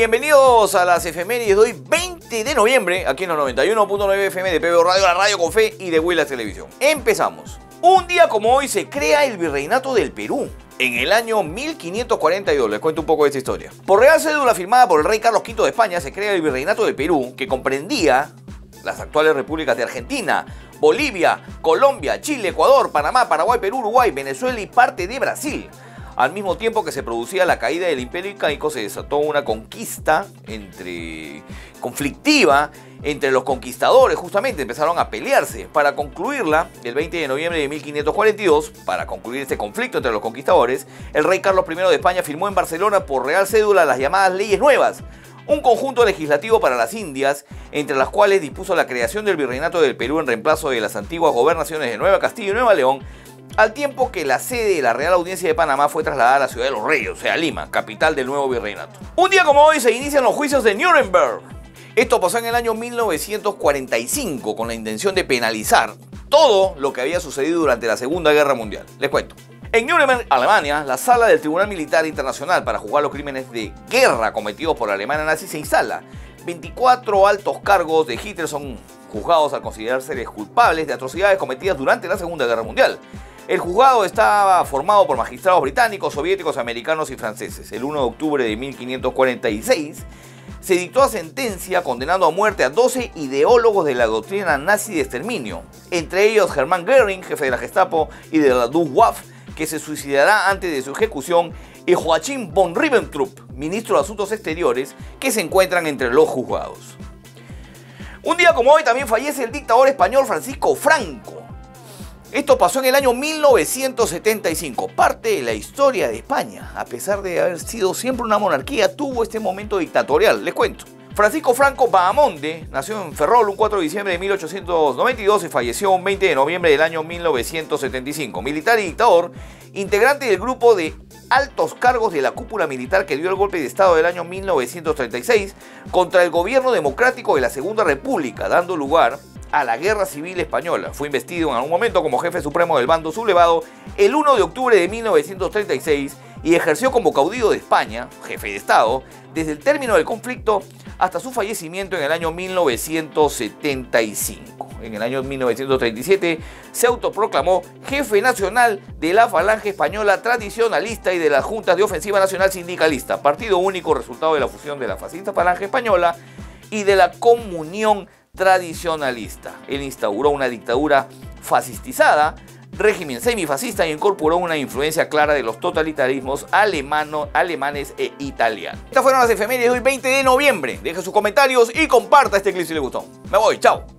Bienvenidos a las efemérides de hoy, 20 de noviembre, aquí en los 91.9 FM de PBO Radio, la radio con fe y de Huila Televisión. Empezamos. Un día como hoy se crea el Virreinato del Perú. En el año 1542, les cuento un poco de esta historia. Por real cédula firmada por el rey Carlos V de España, se crea el Virreinato del Perú, que comprendía las actuales repúblicas de Argentina, Bolivia, Colombia, Chile, Ecuador, Panamá, Paraguay, Perú, Uruguay, Venezuela y parte de Brasil. Al mismo tiempo que se producía la caída del Imperio Incaico, se desató una conquista conflictiva entre los conquistadores. Justamente empezaron a pelearse. Para concluirla, el 20 de noviembre de 1542, para concluir este conflicto entre los conquistadores, el rey Carlos I de España firmó en Barcelona por real cédula las llamadas Leyes Nuevas, un conjunto legislativo para las Indias, entre las cuales dispuso la creación del Virreinato del Perú en reemplazo de las antiguas gobernaciones de Nueva Castilla y Nueva León, al tiempo que la sede de la Real Audiencia de Panamá fue trasladada a la ciudad de Los Reyes, o sea, Lima, capital del nuevo virreinato. Un día como hoy se inician los juicios de Nuremberg. Esto pasó en el año 1945 con la intención de penalizar todo lo que había sucedido durante la Segunda Guerra Mundial. Les cuento. En Nuremberg, Alemania, la sala del Tribunal Militar Internacional para juzgar los crímenes de guerra cometidos por la Alemania nazi se instala. 24 altos cargos de Hitler son juzgados al considerarse culpables de atrocidades cometidas durante la Segunda Guerra Mundial. El juzgado estaba formado por magistrados británicos, soviéticos, americanos y franceses. El 1 de octubre de 1546 se dictó sentencia condenando a muerte a 12 ideólogos de la doctrina nazi de exterminio, entre ellos Hermann Göring, jefe de la Gestapo y de la Luftwaffe, que se suicidará antes de su ejecución, y Joachim von Ribbentrop, ministro de Asuntos Exteriores, que se encuentran entre los juzgados. Un día como hoy también fallece el dictador español Francisco Franco. Esto pasó en el año 1975. Parte de la historia de España, a pesar de haber sido siempre una monarquía, tuvo este momento dictatorial. Les cuento. Francisco Franco Bahamonde nació en Ferrol un 4 de diciembre de 1892 y falleció un 20 de noviembre del año 1975. Militar y dictador, integrante del grupo de altos cargos de la cúpula militar que dio el golpe de Estado del año 1936 contra el gobierno democrático de la Segunda República, dando lugar a la Guerra Civil Española. Fue investido en algún momento como jefe supremo del bando sublevado el 1 de octubre de 1936 y ejerció como caudillo de España, jefe de Estado, desde el término del conflicto hasta su fallecimiento en el año 1975. En el año 1937 se autoproclamó jefe nacional de la Falange Española Tradicionalista y de las Juntas de Ofensiva Nacional Sindicalista, partido único resultado de la fusión de la fascista Falange Española y de la Comunión Tradicionalista. Él instauró una dictadura fascistizada, régimen semifascista, y incorporó una influencia clara de los totalitarismos alemanes e italianos. Estas fueron las efemérides de hoy, 20 de noviembre. Deje sus comentarios y comparta este clip si le gustó. Me voy, chao.